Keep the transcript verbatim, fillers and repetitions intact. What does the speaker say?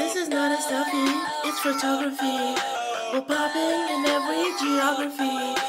This is not a selfie, it's photography. We're popping in every geography.